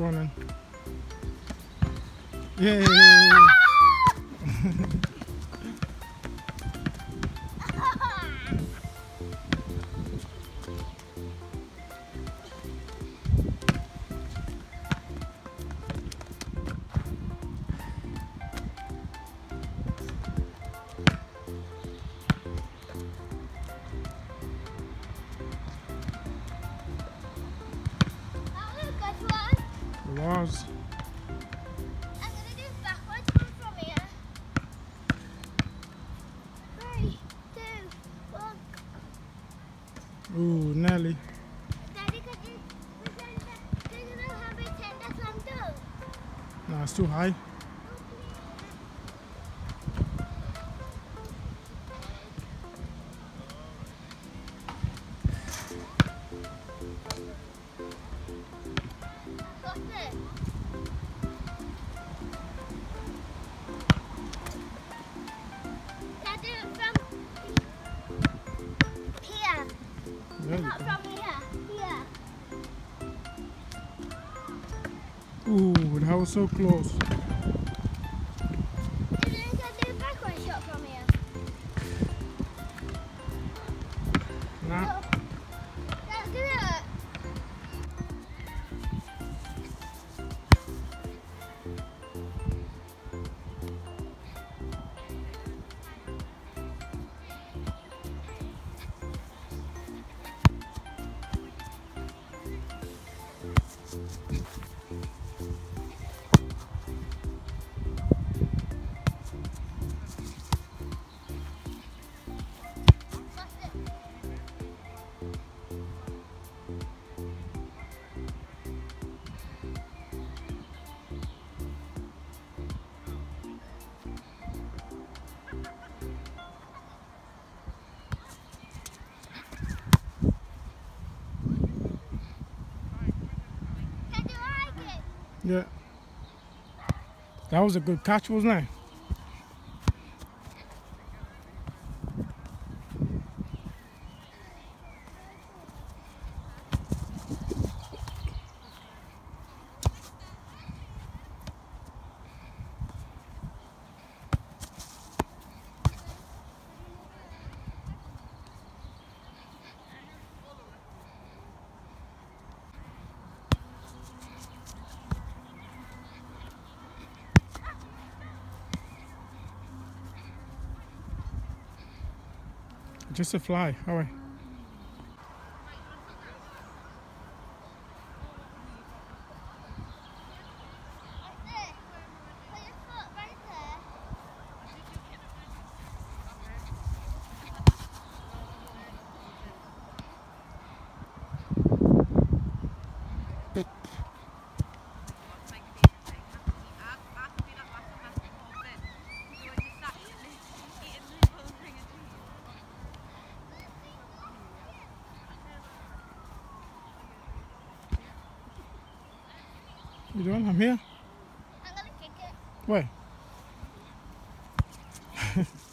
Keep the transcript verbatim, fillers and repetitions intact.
Go on then. Yay! It was. I'm gonna do backwards one from here. Three, two, one. Ooh, Nelly. Daddy, could you pretend that do you know how to pretend that I'm done? No, it's too high. Got it. Can I do it from here? There you Not go. from here. Here. Ooh, that was so close. And then can I do a backward shot from here? Nah. No. Let's do it. Can you like it? Yeah. That was a good catch, wasn't it? Just a fly. All right. Like this. Put your foot right there. You doing? I'm here. I'm gonna kick it. Where?